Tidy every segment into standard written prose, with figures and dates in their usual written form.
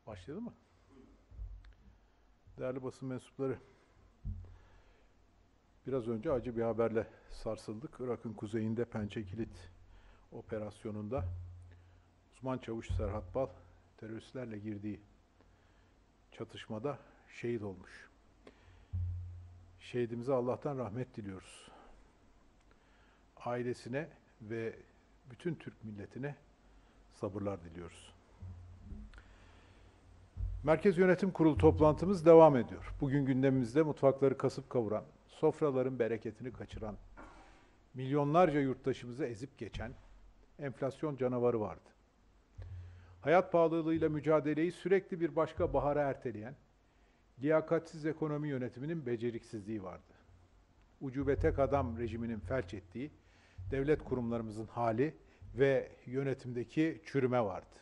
Başladı mı? Değerli basın mensupları, biraz önce acı bir haberle sarsıldık. Irak'ın kuzeyinde Pençekilit operasyonunda uzman çavuş Serhat Bal teröristlerle girdiği çatışmada şehit olmuş. Şehidimize Allah'tan rahmet diliyoruz. Ailesine ve bütün Türk milletine sabırlar diliyoruz. Merkez Yönetim Kurulu toplantımız devam ediyor. Bugün gündemimizde mutfakları kasıp kavuran, sofraların bereketini kaçıran, milyonlarca yurttaşımızı ezip geçen enflasyon canavarı vardı. Hayat pahalılığıyla mücadeleyi sürekli bir başka bahara erteleyen, liyakatsiz ekonomi yönetiminin beceriksizliği vardı. Ucube tek adam rejiminin felç ettiği, devlet kurumlarımızın hali ve yönetimdeki çürüme vardı.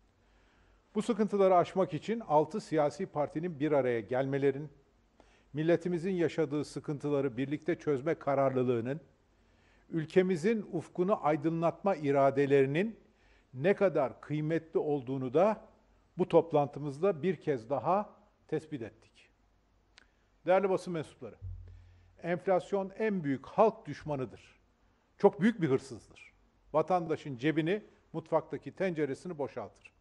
Bu sıkıntıları aşmak için 6 siyasi partinin bir araya gelmelerinin, milletimizin yaşadığı sıkıntıları birlikte çözme kararlılığının, ülkemizin ufkunu aydınlatma iradelerinin ne kadar kıymetli olduğunu da bu toplantımızda bir kez daha tespit ettik. Değerli basın mensupları, enflasyon en büyük halk düşmanıdır. Çok büyük bir hırsızdır. Vatandaşın cebini, mutfaktaki tenceresini boşaltır.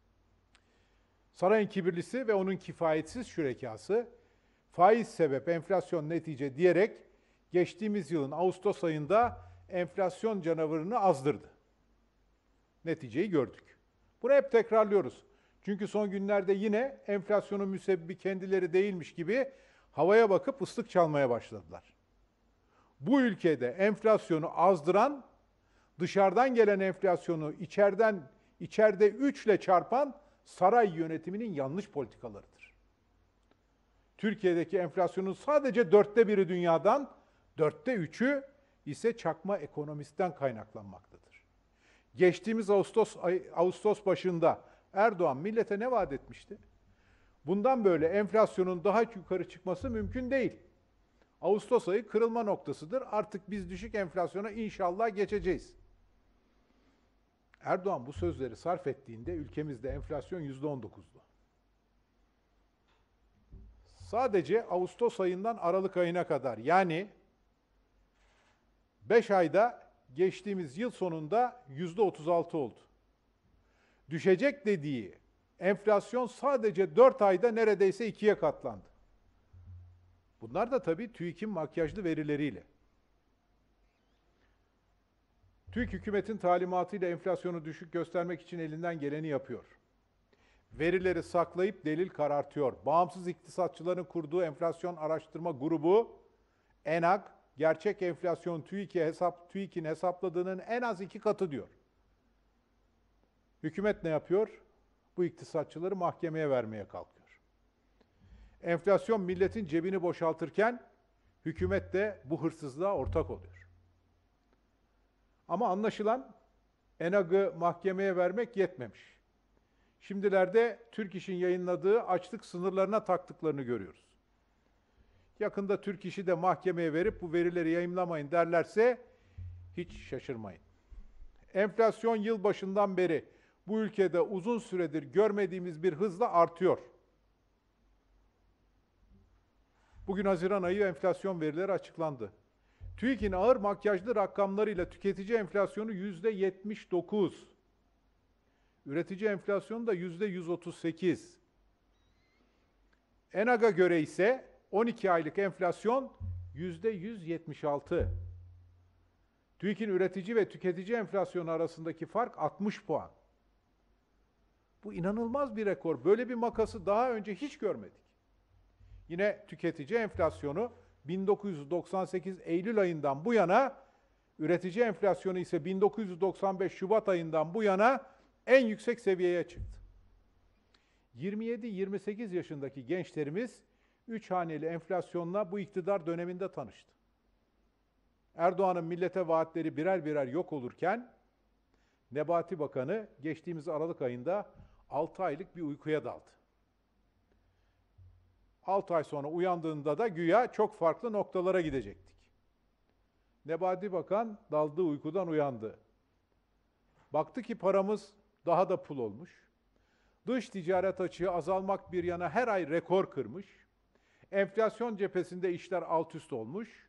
Sarayın kibirlisi ve onun kifayetsiz şürekası, faiz sebep, enflasyon netice diyerek geçtiğimiz yılın Ağustos ayında enflasyon canavarını azdırdı. Neticeyi gördük. Bunu hep tekrarlıyoruz. Çünkü son günlerde yine enflasyonun müsebbibi kendileri değilmiş gibi havaya bakıp ıslık çalmaya başladılar. Bu ülkede enflasyonu azdıran, dışarıdan gelen enflasyonu içeride 3 ile çarpan saray yönetiminin yanlış politikalarıdır. Türkiye'deki enflasyonun sadece 1/4'ü dünyadan, 1/4'ü ise çakma ekonomistten kaynaklanmaktadır. Geçtiğimiz Ağustos başında Erdoğan millete ne vaat etmişti? Bundan böyle enflasyonun daha yukarı çıkması mümkün değil. Ağustos ayı kırılma noktasıdır. Artık biz düşük enflasyona inşallah geçeceğiz. Erdoğan bu sözleri sarf ettiğinde ülkemizde enflasyon %19'du. Sadece Ağustos ayından Aralık ayına kadar, yani 5 ayda geçtiğimiz yıl sonunda %36 oldu. Düşecek dediği enflasyon sadece 4 ayda neredeyse 2'ye katlandı. Bunlar da tabii TÜİK'in makyajlı verileriyle. TÜİK hükümetin talimatıyla enflasyonu düşük göstermek için elinden geleni yapıyor. Verileri saklayıp delil karartıyor. Bağımsız iktisatçıların kurduğu enflasyon araştırma grubu ENAG, gerçek enflasyon TÜİK'in hesapladığının en az 2 katı diyor. Hükümet ne yapıyor? Bu iktisatçıları mahkemeye vermeye kalkıyor. Enflasyon milletin cebini boşaltırken hükümet de bu hırsızlığa ortak oluyor. Ama anlaşılan ENAG'ı mahkemeye vermek yetmemiş. Şimdilerde Türk İş'in yayınladığı açlık sınırlarına taktıklarını görüyoruz. Yakında Türk İş'i de mahkemeye verip bu verileri yayımlamayın derlerse hiç şaşırmayın. Enflasyon yıl başından beri bu ülkede uzun süredir görmediğimiz bir hızla artıyor. Bugün Haziran ayı enflasyon verileri açıklandı. TÜİK'in ağır makyajlı rakamlarıyla tüketici enflasyonu %79, üretici enflasyonu da %138. ENAG'a göre ise 12 aylık enflasyon %176. TÜİK'in üretici ve tüketici enflasyonu arasındaki fark 60 puan. Bu inanılmaz bir rekor. Böyle bir makası daha önce hiç görmedik. Yine tüketici enflasyonu 1998 Eylül ayından bu yana, üretici enflasyonu ise 1995 Şubat ayından bu yana en yüksek seviyeye çıktı. 27-28 yaşındaki gençlerimiz 3 haneli enflasyonla bu iktidar döneminde tanıştı. Erdoğan'ın millete vaatleri birer birer yok olurken, Nebati Bakanı geçtiğimiz Aralık ayında 6 aylık bir uykuya daldı. 6 ay sonra uyandığında da güya çok farklı noktalara gidecektik. Nebati Bakan daldığı uykudan uyandı. Baktı ki paramız daha da pul olmuş. Dış ticaret açığı azalmak bir yana her ay rekor kırmış. Enflasyon cephesinde işler alt üst olmuş.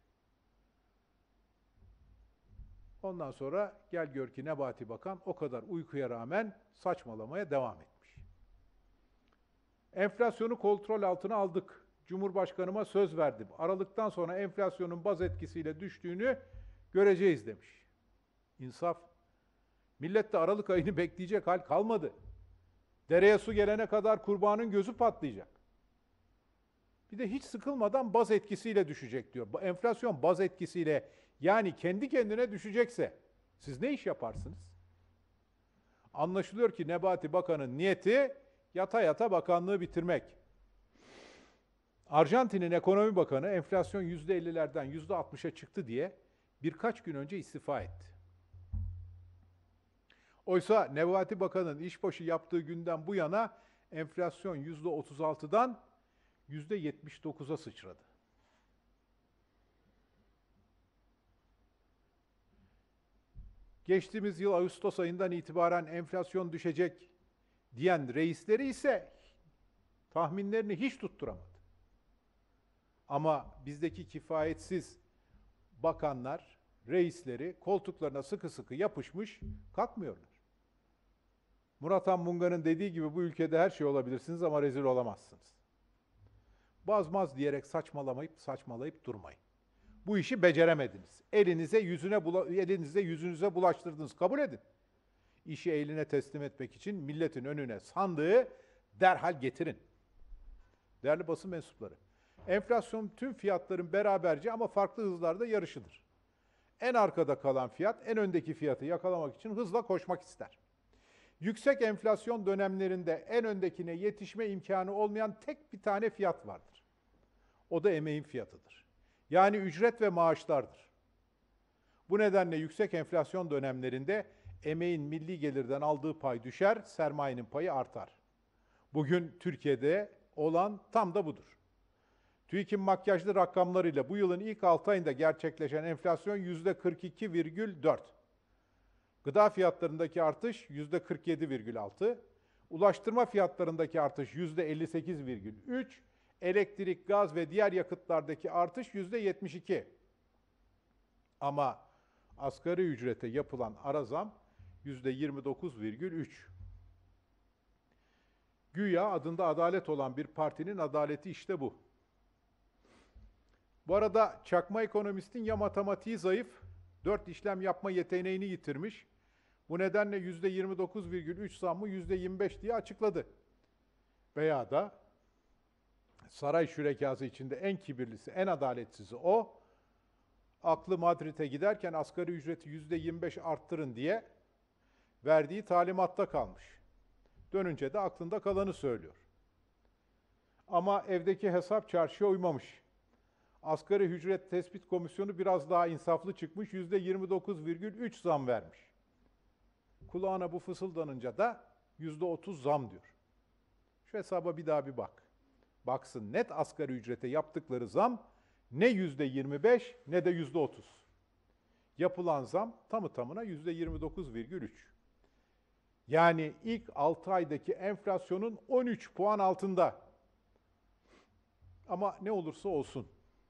Ondan sonra gel gör ki Nebati Bakan o kadar uykuya rağmen saçmalamaya devam etmiş. Enflasyonu kontrol altına aldık. Cumhurbaşkanıma söz verdim. Aralıktan sonra enflasyonun baz etkisiyle düştüğünü göreceğiz demiş. İnsaf. Millet de Aralık ayını bekleyecek hal kalmadı. Dereye su gelene kadar kurbanın gözü patlayacak. Bir de hiç sıkılmadan baz etkisiyle düşecek diyor. Enflasyon baz etkisiyle, yani kendi kendine düşecekse siz ne iş yaparsınız? Anlaşılıyor ki Nebati Bakan'ın niyeti yata yata bakanlığı bitirmek. Arjantin'in ekonomi bakanı enflasyon %50'lerden %60'a çıktı diye birkaç gün önce istifa etti. Oysa Nebati Bakan'ın işbaşı yaptığı günden bu yana enflasyon %36'dan %79'a sıçradı. Geçtiğimiz yıl Ağustos ayından itibaren enflasyon düşecek diyen reisleri ise tahminlerini hiç tutturamadı. Ama bizdeki kifayetsiz bakanlar, reisleri koltuklarına sıkı sıkı yapışmış, kalkmıyorlar. Murat Anmunga'nın dediği gibi bu ülkede her şey olabilirsiniz ama rezil olamazsınız. Bazmaz diyerek saçmalayıp durmayın. Bu işi beceremediniz. Elinize yüzünüze bulaştırdınız. Kabul edin. İşi eline teslim etmek için milletin önüne sandığı derhal getirin. Değerli basın mensupları, enflasyon tüm fiyatların beraberce ama farklı hızlarda yarışıdır. En arkada kalan fiyat, en öndeki fiyatı yakalamak için hızla koşmak ister. Yüksek enflasyon dönemlerinde en öndekine yetişme imkanı olmayan tek bir tane fiyat vardır. O da emeğin fiyatıdır. Yani ücret ve maaşlardır. Bu nedenle yüksek enflasyon dönemlerinde emeğin milli gelirden aldığı pay düşer, sermayenin payı artar. Bugün Türkiye'de olan tam da budur. TÜİK'in makyajlı rakamlarıyla bu yılın ilk 6 ayında gerçekleşen enflasyon %42,4. Gıda fiyatlarındaki artış %47,6. Ulaştırma fiyatlarındaki artış %58,3. Elektrik, gaz ve diğer yakıtlardaki artış %72. Ama asgari ücrete yapılan ara zam %29,3. Güya adında adalet olan bir partinin adaleti işte bu. Bu arada çakma ekonomistin ya matematiği zayıf, 4 işlem yapma yeteneğini yitirmiş. Bu nedenle %29,3 zammı %25 diye açıkladı. Veya da saray şürekası içinde en kibirlisi, en adaletsizi o, aklı Madrid'e giderken asgari ücreti %25 arttırın diye verdiği talimatta kalmış. Dönünce de aklında kalanı söylüyor. Ama evdeki hesap çarşıya uymamış. Asgari ücret tespit komisyonu biraz daha insaflı çıkmış, %29,3 zam vermiş. Kulağına bu fısıldanınca da %30 zam diyor. Şu hesaba bir daha bir bak. Baksın, net asgari ücrete yaptıkları zam ne %25 ne de %30. Yapılan zam tamı tamına %29,3. Yani ilk 6 aydaki enflasyonun 13 puan altında. Ama ne olursa olsun,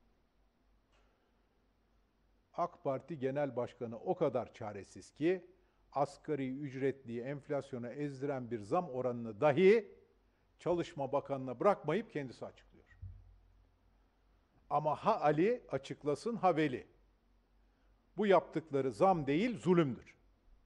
AK Parti Genel Başkanı o kadar çaresiz ki asgari ücretliyi enflasyona ezdiren bir zam oranını dahi Çalışma Bakanı'na bırakmayıp kendisi açıklıyor. Ama ha Ali açıklasın, ha Veli. Bu yaptıkları zam değil, zulümdür.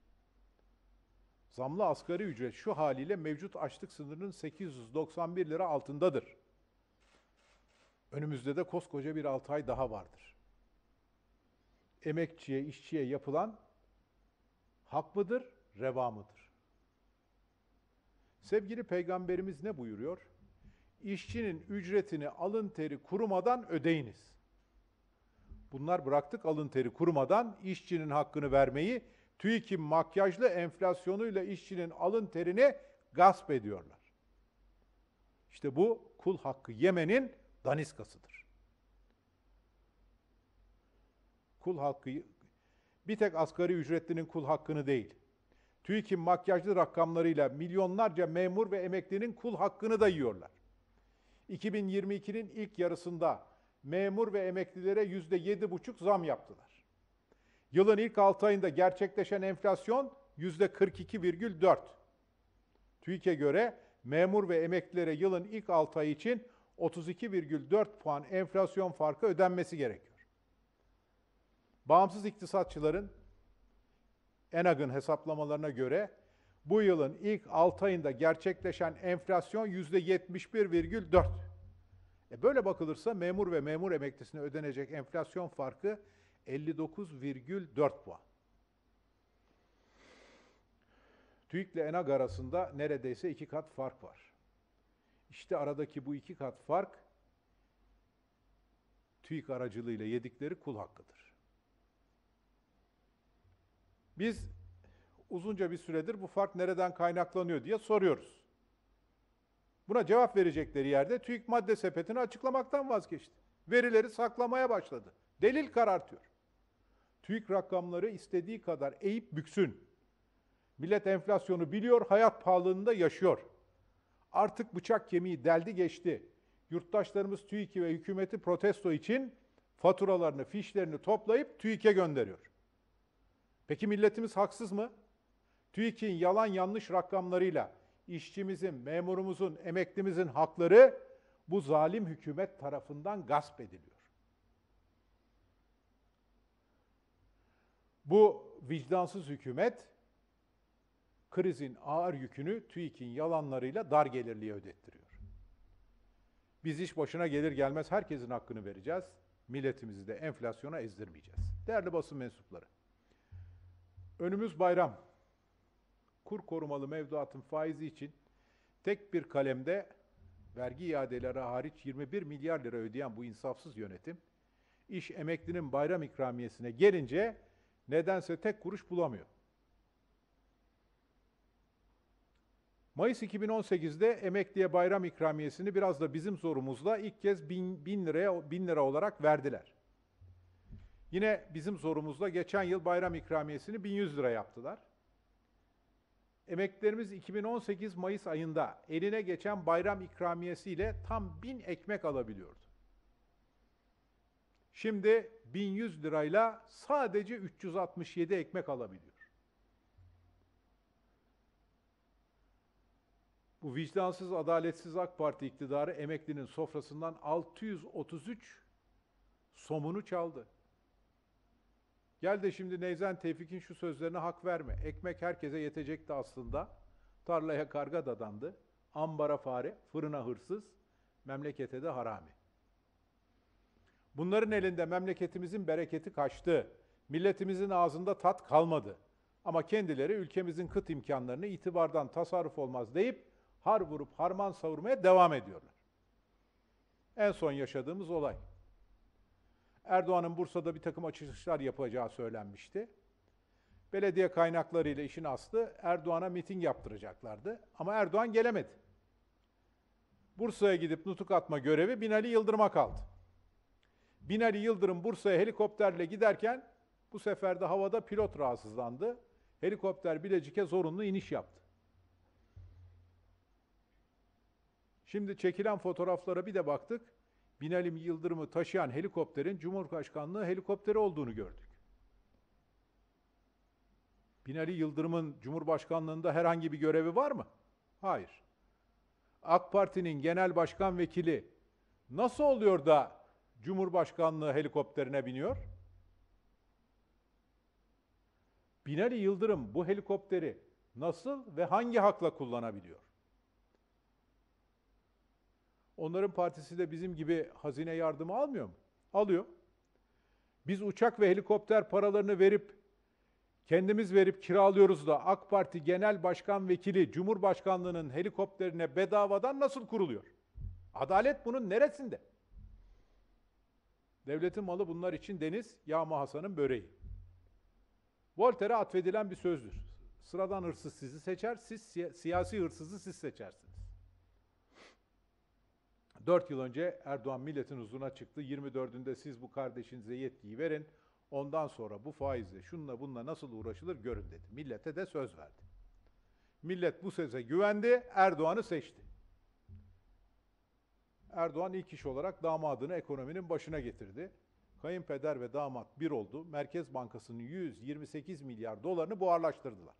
Zamlı asgari ücret şu haliyle mevcut açlık sınırının 891 lira altındadır. Önümüzde de koskoca bir 6 ay daha vardır. Emekçiye, işçiye yapılan hak mıdır, reva mıdır? Sevgili Peygamberimiz ne buyuruyor? İşçinin ücretini alın teri kurumadan ödeyiniz. Bunlar bıraktık alın teri kurumadan işçinin hakkını vermeyi, TÜİK'in makyajlı enflasyonuyla işçinin alın terini gasp ediyorlar. İşte bu kul hakkı yemenin daniskasıdır. Kul hakkı, bir tek asgari ücretlinin kul hakkını değil, TÜİK'in makyajlı rakamlarıyla milyonlarca memur ve emeklinin kul hakkını da yiyorlar. 2022'nin ilk yarısında memur ve emeklilere %7,5 zam yaptılar. Yılın ilk 6 ayında gerçekleşen enflasyon %42,4. TÜİK'e göre memur ve emeklilere yılın ilk 6 ay için 32,4 puan enflasyon farkı ödenmesi gerekiyor. Bağımsız iktisatçıların ENAG'ın hesaplamalarına göre bu yılın ilk 6 ayında gerçekleşen enflasyon %71,4. Böyle bakılırsa memur ve memur emeklisine ödenecek enflasyon farkı 59,4 puan. TÜİK ile ENAG arasında neredeyse 2 kat fark var. İşte aradaki bu 2 kat fark TÜİK aracılığıyla yedikleri kul hakkıdır. Biz uzunca bir süredir bu fark nereden kaynaklanıyor diye soruyoruz. Buna cevap verecekleri yerde TÜİK madde sepetini açıklamaktan vazgeçti. Verileri saklamaya başladı. Delil karartıyor. TÜİK rakamları istediği kadar eğip büksün. Millet enflasyonu biliyor, hayat pahalılığında yaşıyor. Artık bıçak kemiği deldi geçti. Yurttaşlarımız TÜİK'i ve hükümeti protesto için faturalarını, fişlerini toplayıp TÜİK'e gönderiyor. Peki milletimiz haksız mı? TÜİK'in yalan yanlış rakamlarıyla işçimizin, memurumuzun, emeklimizin hakları bu zalim hükümet tarafından gasp ediliyor. Bu vicdansız hükümet krizin ağır yükünü TÜİK'in yalanlarıyla dar gelirliye ödettiriyor. Biz iş başına gelir gelmez herkesin hakkını vereceğiz. Milletimizi de enflasyona ezdirmeyeceğiz. Değerli basın mensupları, önümüz bayram. Kur korumalı mevduatın faizi için tek bir kalemde vergi iadeleri hariç 21 milyar lira ödeyen bu insafsız yönetim, iş emeklinin bayram ikramiyesine gelince nedense tek kuruş bulamıyor. Mayıs 2018'de emekliye bayram ikramiyesini biraz da bizim zorumuzla ilk kez 1000 lira olarak verdiler. Yine bizim zorumuzla geçen yıl bayram ikramiyesini 1100 lira yaptılar. Emeklilerimiz 2018 Mayıs ayında eline geçen bayram ikramiyesiyle tam 1000 ekmek alabiliyordu. Şimdi 1100 lirayla sadece 367 ekmek alabiliyor. Bu vicdansız, adaletsiz AK Parti iktidarı emeklinin sofrasından 633 somunu çaldı. Gel de şimdi Neyzen Tevfik'in şu sözlerine hak verme. Ekmek herkese yetecekti aslında. Tarlaya karga dadandı. Ambara fare, fırına hırsız, memlekete de harami. Bunların elinde memleketimizin bereketi kaçtı. Milletimizin ağzında tat kalmadı. Ama kendileri ülkemizin kıt imkanlarını itibardan tasarruf olmaz deyip har vurup harman savurmaya devam ediyorlar. En son yaşadığımız olay. Erdoğan'ın Bursa'da bir takım açılışlar yapacağı söylenmişti. Belediye kaynaklarıyla işin aslı Erdoğan'a miting yaptıracaklardı. Ama Erdoğan gelemedi. Bursa'ya gidip nutuk atma görevi Binali Yıldırım'a kaldı. Binali Yıldırım Bursa'ya helikopterle giderken bu sefer de havada pilot rahatsızlandı. Helikopter Bilecik'e zorunlu iniş yaptı. Şimdi çekilen fotoğraflara bir de baktık. Binali Yıldırım'ı taşıyan helikopterin Cumhurbaşkanlığı helikopteri olduğunu gördük. Binali Yıldırım'ın Cumhurbaşkanlığında herhangi bir görevi var mı? Hayır. AK Parti'nin genel başkan vekili nasıl oluyor da Cumhurbaşkanlığı helikopterine biniyor? Binali Yıldırım bu helikopteri nasıl ve hangi hakla kullanabiliyor? Onların partisi de bizim gibi hazine yardımı almıyor mu? Alıyor. Biz uçak ve helikopter paralarını kendimiz verip kiralıyoruz da AK Parti Genel Başkan Vekili Cumhurbaşkanlığının helikopterine bedavadan nasıl kuruluyor? Adalet bunun neresinde? Devletin malı bunlar için deniz, Yağma Hasan'ın böreği. Voltaire'e atfedilen bir sözdür. Sıradan hırsız sizi seçer, siz siyasi hırsızı siz seçersiniz. 4 yıl önce Erdoğan milletin huzuruna çıktı. 24'ünde siz bu kardeşinize yetkiyi verin. Ondan sonra bu faizle, şununla bununla nasıl uğraşılır görün dedi. Millete de söz verdi. Millet bu söze güvendi, Erdoğan'ı seçti. Erdoğan ilk iş olarak damadını ekonominin başına getirdi. Kayınpeder ve damat bir oldu. Merkez Bankası'nın 128 milyar dolarını buharlaştırdılar.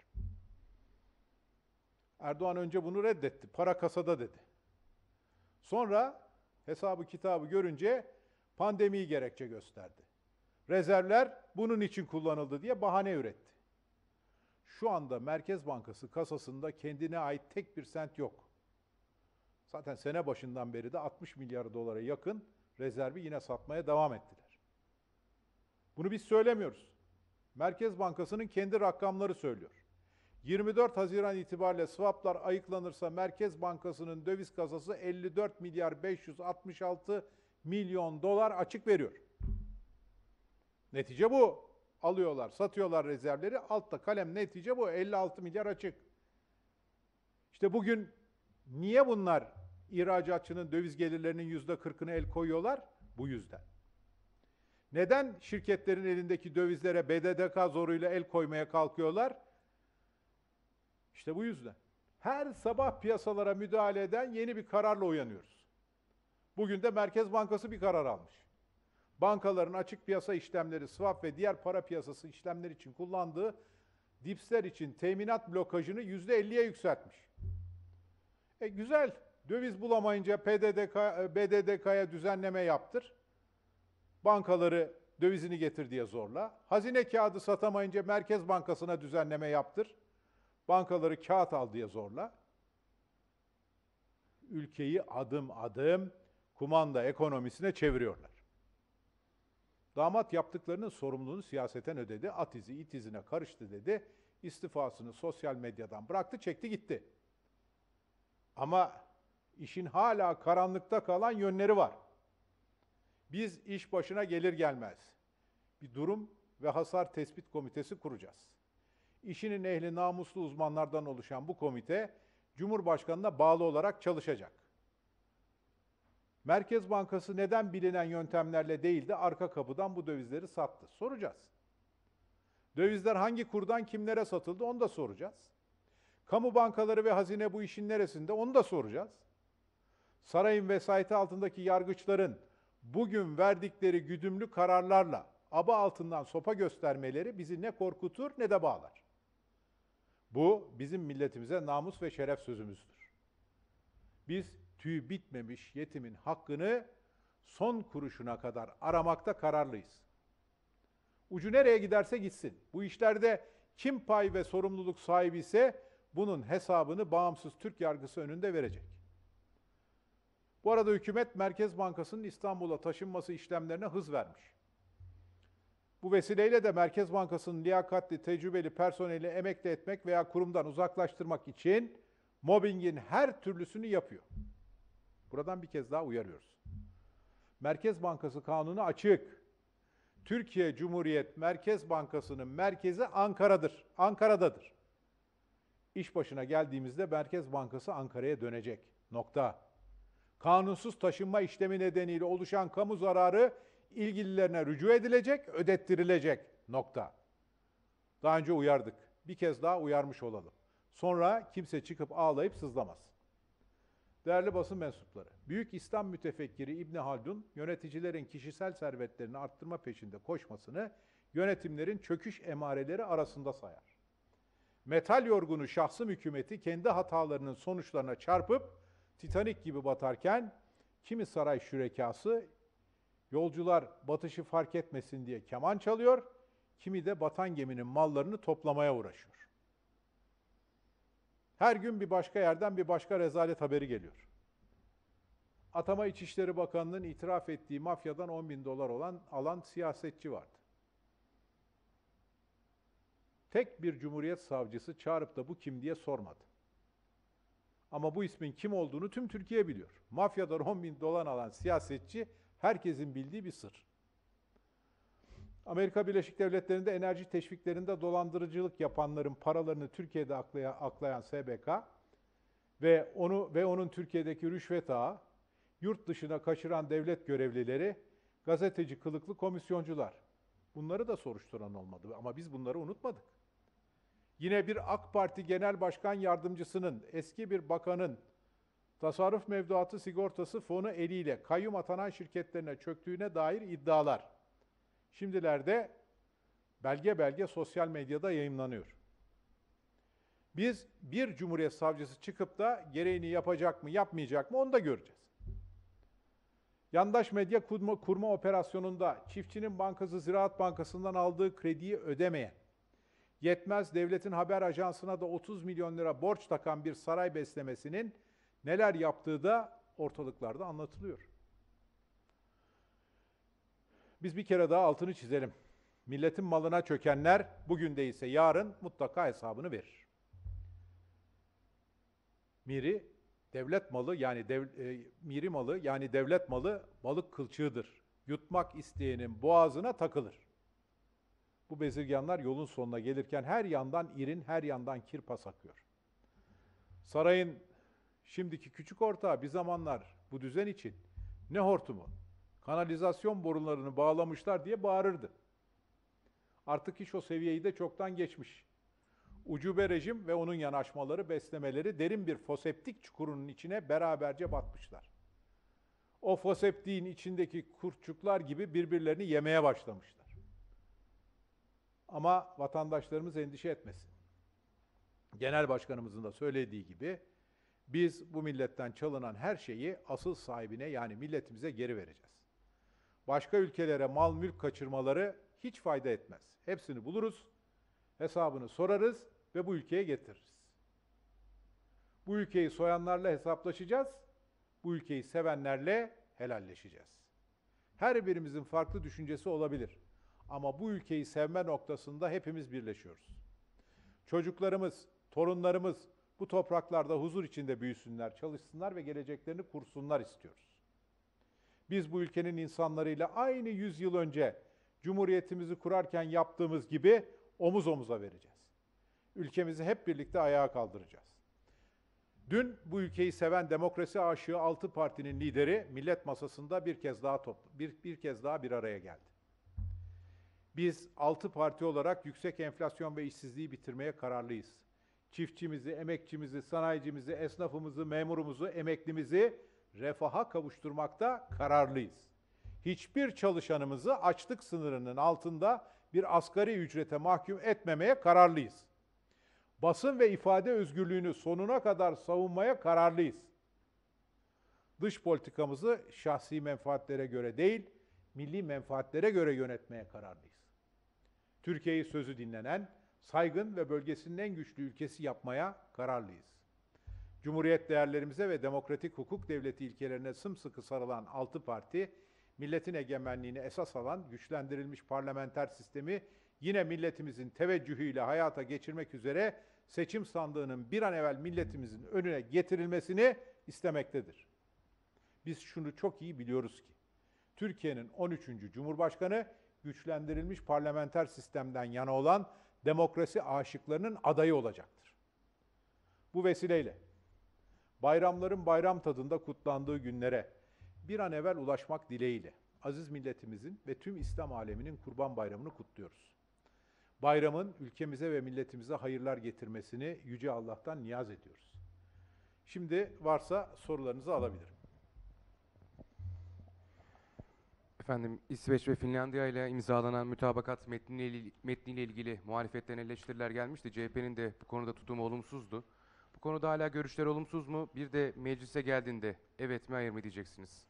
Erdoğan önce bunu reddetti. Para kasada dedi. Sonra hesabı kitabı görünce pandemiyi gerekçe gösterdi. Rezervler bunun için kullanıldı diye bahane üretti. Şu anda Merkez Bankası kasasında kendine ait tek bir sent yok. Zaten sene başından beri de 60 milyar dolara yakın rezervi yine satmaya devam ettiler. Bunu biz söylemiyoruz. Merkez Bankası'nın kendi rakamları söylüyor. 24 Haziran itibariyle swaplar ayıklanırsa Merkez Bankası'nın döviz kasası 54 milyar 566 milyon dolar açık veriyor. Netice bu. Alıyorlar, satıyorlar rezervleri. Altta kalem netice bu. 56 milyar açık. İşte bugün niye bunlar ihracatçının döviz gelirlerinin %40'ını el koyuyorlar? Bu yüzden. Neden şirketlerin elindeki dövizlere BDDK zoruyla el koymaya kalkıyorlar? İşte bu yüzden. Her sabah piyasalara müdahale eden yeni bir kararla uyanıyoruz. Bugün de Merkez Bankası bir karar almış. Bankaların açık piyasa işlemleri, swap ve diğer para piyasası işlemleri için kullandığı dipsler için teminat blokajını %50'ye yükseltmiş. Güzel. Döviz bulamayınca BDDK'ya düzenleme yaptır. Bankaları dövizini getir diye zorla. Hazine kağıdı satamayınca Merkez Bankası'na düzenleme yaptır. Bankaları kağıt al diye zorla. Ülkeyi adım adım kumanda ekonomisine çeviriyorlar. Damat yaptıklarının sorumluluğunu siyaseten ödedi. At izi it izine karıştı dedi. İstifasını sosyal medyadan bıraktı, çekti gitti. Ama işin hala karanlıkta kalan yönleri var. Biz iş başına gelir gelmez bir durum ve hasar tespit komitesi kuracağız. İşinin ehli namuslu uzmanlardan oluşan bu komite Cumhurbaşkanı'na bağlı olarak çalışacak. Merkez Bankası neden bilinen yöntemlerle değil de arka kapıdan bu dövizleri sattı? Soracağız. Dövizler hangi kurdan kimlere satıldı onu da soracağız. Kamu bankaları ve hazine bu işin neresinde onu da soracağız. Sarayın vesayeti altındaki yargıçların bugün verdikleri güdümlü kararlarla aba altından sopa göstermeleri bizi ne korkutur ne de bağlar. Bu bizim milletimize namus ve şeref sözümüzdür. Biz tüyü bitmemiş yetimin hakkını son kuruşuna kadar aramakta kararlıyız. Ucu nereye giderse gitsin. Bu işlerde kim pay ve sorumluluk sahibi ise bunun hesabını bağımsız Türk yargısı önünde verecek. Bu arada hükümet Merkez Bankası'nın İstanbul'a taşınması işlemlerine hız vermiş. Bu vesileyle de Merkez Bankası'nın liyakatli, tecrübeli personeli emekli etmek veya kurumdan uzaklaştırmak için mobbingin her türlüsünü yapıyor. Buradan bir kez daha uyarıyoruz. Merkez Bankası kanunu açık. Türkiye Cumhuriyet Merkez Bankası'nın merkezi Ankara'dır. Ankara'dadır. İş başına geldiğimizde Merkez Bankası Ankara'ya dönecek. Nokta. Kanunsuz taşınma işlemi nedeniyle oluşan kamu zararı ilgililerine rücu edilecek, ödettirilecek. Nokta. Daha önce uyardık. Bir kez daha uyarmış olalım. Sonra kimse çıkıp ağlayıp sızlamaz. Değerli basın mensupları, Büyük İslam mütefekkiri İbn Haldun, yöneticilerin kişisel servetlerini arttırma peşinde koşmasını yönetimlerin çöküş emareleri arasında sayar. Metal yorgunu şahsım hükümeti kendi hatalarının sonuçlarına çarpıp Titanik gibi batarken kimi saray şürekası yolcular batışı fark etmesin diye keman çalıyor, kimi de batan geminin mallarını toplamaya uğraşıyor. Her gün bir başka yerden bir başka rezalet haberi geliyor. Atama İçişleri Bakanı'nın itiraf ettiği mafyadan 10 bin dolar alan siyasetçi vardı. Tek bir Cumhuriyet savcısı çağırıp da bu kim diye sormadı. Ama bu ismin kim olduğunu tüm Türkiye biliyor. Mafyadan 10 bin dolar alan siyasetçi herkesin bildiği bir sır. Amerika Birleşik Devletleri'nde enerji teşviklerinde dolandırıcılık yapanların paralarını Türkiye'de aklayan SBK ve onun Türkiye'deki rüşvet ağı, yurt dışına kaçıran devlet görevlileri, gazeteci kılıklı komisyoncular. Bunları da soruşturan olmadı ama biz bunları unutmadık. Yine bir AK Parti Genel Başkan Yardımcısının, eski bir bakanın tasarruf mevduatı sigortası fonu eliyle kayyum atanan şirketlerine çöktüğüne dair iddialar. Şimdilerde belge belge sosyal medyada yayımlanıyor. Biz bir Cumhuriyet Savcısı çıkıp da gereğini yapacak mı, yapmayacak mı onu da göreceğiz. Yandaş medya kurma operasyonunda Çiftçinin Bankası Ziraat Bankası'ndan aldığı krediyi ödemeyen, yetmez devletin haber ajansına da 30 milyon lira borç takan bir saray beslemesinin neler yaptığı da ortalıklarda anlatılıyor. Biz bir kere daha altını çizelim. Milletin malına çökenler bugün değilse yarın mutlaka hesabını verir. Miri devlet malı miri malı yani devlet malı balık kılçığıdır. Yutmak isteyenin boğazına takılır. Bu bezirganlar yolun sonuna gelirken her yandan irin, her yandan kirpas akıyor. Sarayın şimdiki küçük ortağı bir zamanlar bu düzen için ne hortumu, kanalizasyon borularını bağlamışlar diye bağırırdı. Artık iş o seviyeyi de çoktan geçmiş. Ucube rejim ve onun yanaşmaları, beslemeleri derin bir foseptik çukurunun içine beraberce batmışlar. O foseptiğin içindeki kurtçuklar gibi birbirlerini yemeye başlamışlar. Ama vatandaşlarımız endişe etmesin. Genel Başkanımızın da söylediği gibi biz bu milletten çalınan her şeyi asıl sahibine yani milletimize geri vereceğiz. Başka ülkelere mal mülk kaçırmaları hiç fayda etmez. Hepsini buluruz, hesabını sorarız ve bu ülkeye getiririz. Bu ülkeyi soyanlarla hesaplaşacağız, bu ülkeyi sevenlerle helalleşeceğiz. Her birimizin farklı düşüncesi olabilir. Ama bu ülkeyi sevme noktasında hepimiz birleşiyoruz. Çocuklarımız, torunlarımız bu topraklarda huzur içinde büyüsünler, çalışsınlar ve geleceklerini kursunlar istiyoruz. Biz bu ülkenin insanlarıyla aynı 100 yıl önce Cumhuriyetimizi kurarken yaptığımız gibi omuz omuza vereceğiz. Ülkemizi hep birlikte ayağa kaldıracağız. Dün bu ülkeyi seven demokrasi aşığı 6 partinin lideri millet masasında bir kez daha bir araya geldi. Biz 6 parti olarak yüksek enflasyon ve işsizliği bitirmeye kararlıyız. Çiftçimizi, emekçimizi, sanayicimizi, esnafımızı, memurumuzu, emeklimizi refaha kavuşturmakta kararlıyız. Hiçbir çalışanımızı açlık sınırının altında bir asgari ücrete mahkum etmemeye kararlıyız. Basın ve ifade özgürlüğünü sonuna kadar savunmaya kararlıyız. Dış politikamızı şahsi menfaatlere göre değil, milli menfaatlere göre yönetmeye kararlıyız. Türkiye'yi sözü dinlenen, saygın ve bölgesinin en güçlü ülkesi yapmaya kararlıyız. Cumhuriyet değerlerimize ve demokratik hukuk devleti ilkelerine sımsıkı sarılan 6 parti, milletin egemenliğini esas alan güçlendirilmiş parlamenter sistemi yine milletimizin teveccühüyle hayata geçirmek üzere seçim sandığının bir an evvel milletimizin önüne getirilmesini istemektedir. Biz şunu çok iyi biliyoruz ki, Türkiye'nin 13. Cumhurbaşkanı güçlendirilmiş parlamenter sistemden yana olan demokrasi aşıklarının adayı olacaktır. Bu vesileyle bayramların bayram tadında kutlandığı günlere bir an evvel ulaşmak dileğiyle aziz milletimizin ve tüm İslam aleminin Kurban Bayramı'nı kutluyoruz. Bayramın ülkemize ve milletimize hayırlar getirmesini Yüce Allah'tan niyaz ediyoruz. Şimdi varsa sorularınızı alabilirim. Efendim, İsveç ve Finlandiya ile imzalanan mütabakat metniyle ilgili muhalefetten eleştiriler gelmişti. CHP'nin de bu konuda tutumu olumsuzdu. Bu konuda hala görüşler olumsuz mu? Bir de meclise geldiğinde evet mi hayır mı diyeceksiniz?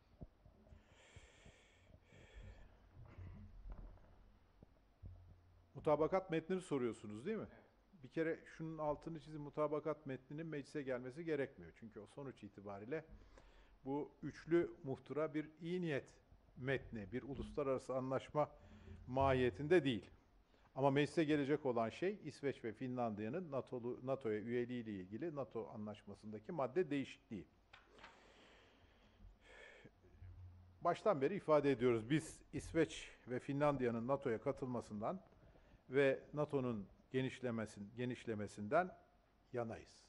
Mutabakat metnini soruyorsunuz değil mi? Bir kere şunun altını çizin, mutabakat metninin meclise gelmesi gerekmiyor. Çünkü o sonuç itibariyle bu üçlü muhtıra bir iyi niyet metni, bir uluslararası anlaşma mahiyetinde değil. Ama meclise gelecek olan şey İsveç ve Finlandiya'nın NATO'ya üyeliği ile ilgili NATO anlaşmasındaki madde değişikliği. Baştan beri ifade ediyoruz. Biz İsveç ve Finlandiya'nın NATO'ya katılmasından ve NATO'nun genişlemesinden yanayız.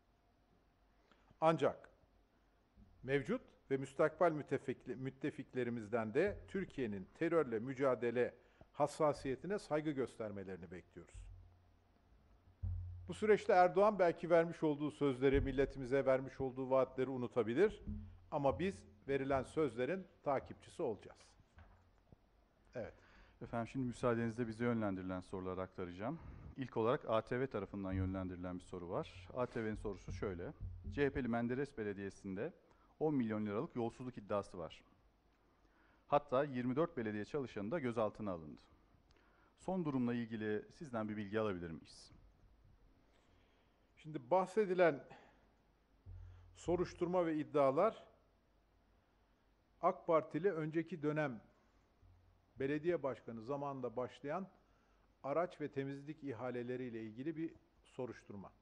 Ancak mevcut ve müstakbel müttefiklerimizden de Türkiye'nin terörle mücadele hassasiyetine saygı göstermelerini bekliyoruz. Bu süreçte Erdoğan belki vermiş olduğu sözleri, milletimize vermiş olduğu vaatleri unutabilir. Ama biz verilen sözlerin takipçisi olacağız. Evet. Efendim şimdi müsaadenizle bize yönlendirilen soruları aktaracağım. İlk olarak ATV tarafından yönlendirilen bir soru var. ATV'nin sorusu şöyle. CHP'li Menderes Belediyesi'nde 10 milyon liralık yolsuzluk iddiası var. Hatta 24 belediye çalışanı da gözaltına alındı. Son durumla ilgili sizden bir bilgi alabilir miyiz? Şimdi bahsedilen soruşturma ve iddialar AK Partili önceki dönem belediye başkanı zamanında başlayan araç ve temizlik ihaleleriyle ilgili bir soruşturma.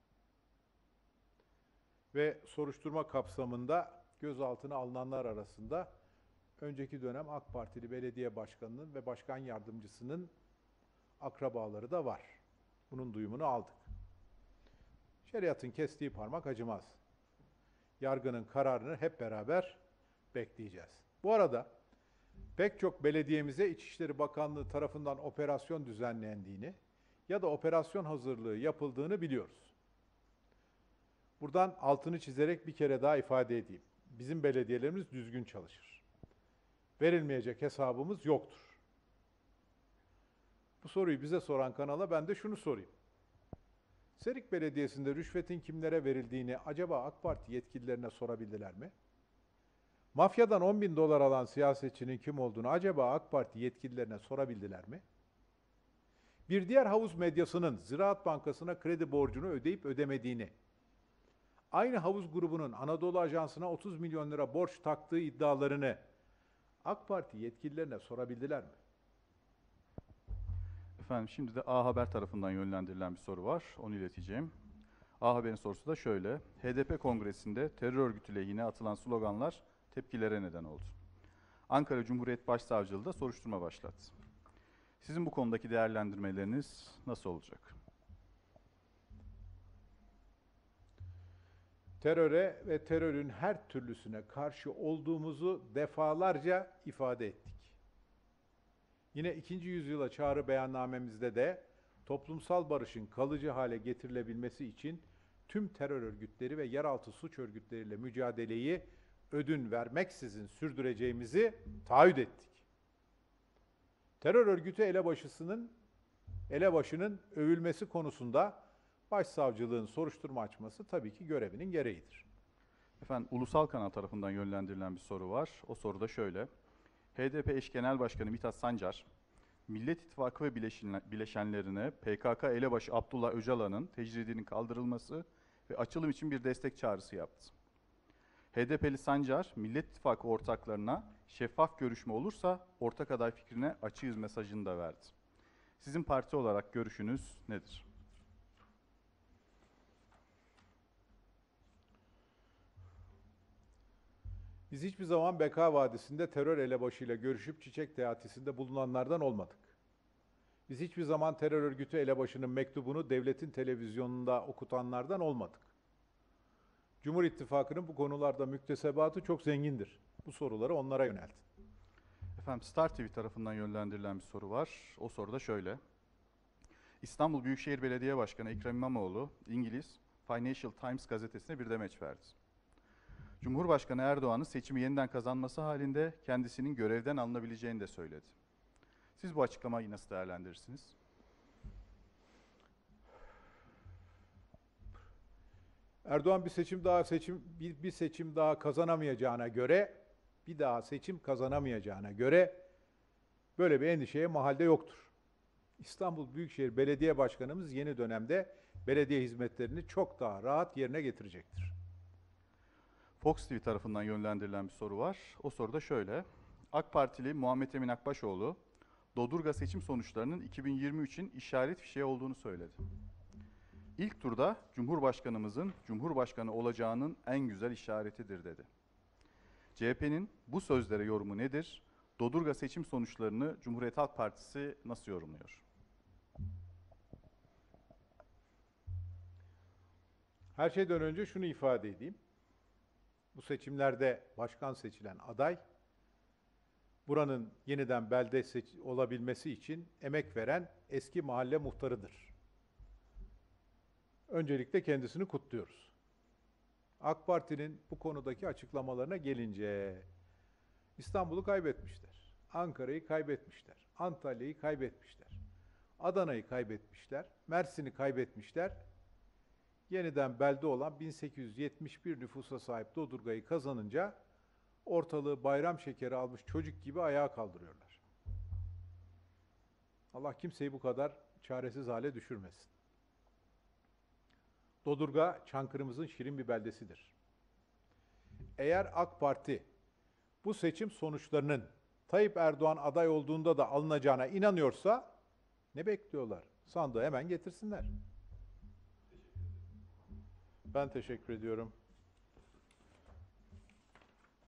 Ve soruşturma kapsamında gözaltına alınanlar arasında önceki dönem AK Partili belediye başkanının ve başkan yardımcısının akrabaları da var. Bunun duyumunu aldık. Şeriatın kestiği parmak acımaz. Yargının kararını hep beraber bekleyeceğiz. Bu arada pek çok belediyemize İçişleri Bakanlığı tarafından operasyon düzenlendiğini ya da operasyon hazırlığı yapıldığını biliyoruz. Buradan altını çizerek bir kere daha ifade edeyim. Bizim belediyelerimiz düzgün çalışır. Verilmeyecek hesabımız yoktur. Bu soruyu bize soran kanala ben de şunu sorayım. Serik Belediyesi'nde rüşvetin kimlere verildiğini acaba AK Parti yetkililerine sorabildiler mi? Mafyadan 10 bin dolar alan siyasetçinin kim olduğunu acaba AK Parti yetkililerine sorabildiler mi? Bir diğer havuz medyasının Ziraat Bankası'na kredi borcunu ödeyip ödemediğini, aynı havuz grubunun Anadolu Ajansı'na 30 milyon lira borç taktığı iddialarını AK Parti yetkililerine sorabildiler mi? Efendim şimdi de A Haber tarafından yönlendirilen bir soru var. Onu ileteceğim. A Haber'in sorusu da şöyle. HDP kongresinde terör örgütü lehine atılan sloganlar tepkilere neden oldu. Ankara Cumhuriyet Başsavcılığı da soruşturma başlattı. Sizin bu konudaki değerlendirmeleriniz nasıl olacak? Teröre ve terörün her türlüsüne karşı olduğumuzu defalarca ifade ettik. Yine 2. yüzyıla çağrı beyannamemizde de toplumsal barışın kalıcı hale getirilebilmesi için tüm terör örgütleri ve yeraltı suç örgütleriyle mücadeleyi ödün vermeksizin sürdüreceğimizi taahhüt ettik. Terör örgütü elebaşının övülmesi konusunda başsavcılığın soruşturma açması tabii ki görevinin gereğidir. Efendim Ulusal Kanal tarafından yönlendirilen bir soru var. O soru da şöyle. HDP eş genel başkanı Mithat Sancar, Millet İttifakı ve bileşenlerine PKK elebaşı Abdullah Öcalan'ın tecridinin kaldırılması ve açılım için bir destek çağrısı yaptı. HDP'li Sancar, Millet İttifakı ortaklarına şeffaf görüşme olursa ortak aday fikrine açığız mesajını da verdi. Sizin parti olarak görüşünüz nedir? Biz hiçbir zaman Beka Vadisi'nde terör elebaşıyla görüşüp çiçek teatisinde bulunanlardan olmadık. Biz hiçbir zaman terör örgütü elebaşının mektubunu devletin televizyonunda okutanlardan olmadık. Cumhur İttifakı'nın bu konularda müktesebatı çok zengindir. Bu soruları onlara yöneltin. Efendim Star TV tarafından yönlendirilen bir soru var. O soru da şöyle. İstanbul Büyükşehir Belediye Başkanı Ekrem İmamoğlu, İngiliz Financial Times gazetesine bir demeç verdi. Cumhurbaşkanı Erdoğan'ın seçimi yeniden kazanması halinde kendisinin görevden alınabileceğini de söyledi. Siz bu açıklamayı nasıl değerlendirirsiniz? Erdoğan bir seçim daha kazanamayacağına göre böyle bir endişeye mahalde yoktur. İstanbul Büyükşehir Belediye Başkanımız yeni dönemde belediye hizmetlerini çok daha rahat yerine getirecektir. Fox TV tarafından yönlendirilen bir soru var. O soru da şöyle. AK Partili Muhammed Emin Akbaşoğlu, Dodurga seçim sonuçlarının 2023'in işaret fişeği olduğunu söyledi. İlk turda Cumhurbaşkanımızın Cumhurbaşkanı olacağının en güzel işaretidir dedi. CHP'nin bu sözlere yorumu nedir? Dodurga seçim sonuçlarını Cumhuriyet Halk Partisi nasıl yorumluyor? Her şeyden önce şunu ifade edeyim. Bu seçimlerde başkan seçilen aday buranın yeniden belde olabilmesi için emek veren eski mahalle muhtarıdır. Öncelikle kendisini kutluyoruz. AK Parti'nin bu konudaki açıklamalarına gelince İstanbul'u kaybetmişler, Ankara'yı kaybetmişler, Antalya'yı kaybetmişler, Adana'yı kaybetmişler, Mersin'i kaybetmişler. Yeniden belde olan 1871 nüfusa sahip Dodurga'yı kazanınca ortalığı bayram şekeri almış çocuk gibi ayağa kaldırıyorlar. Allah kimseyi bu kadar çaresiz hale düşürmesin. Dodurga, Çankırı'mızın şirin bir beldesidir. Eğer AK Parti bu seçim sonuçlarının Tayyip Erdoğan aday olduğunda da alınacağına inanıyorsa ne bekliyorlar? Sandığı hemen getirsinler. Ben teşekkür ediyorum.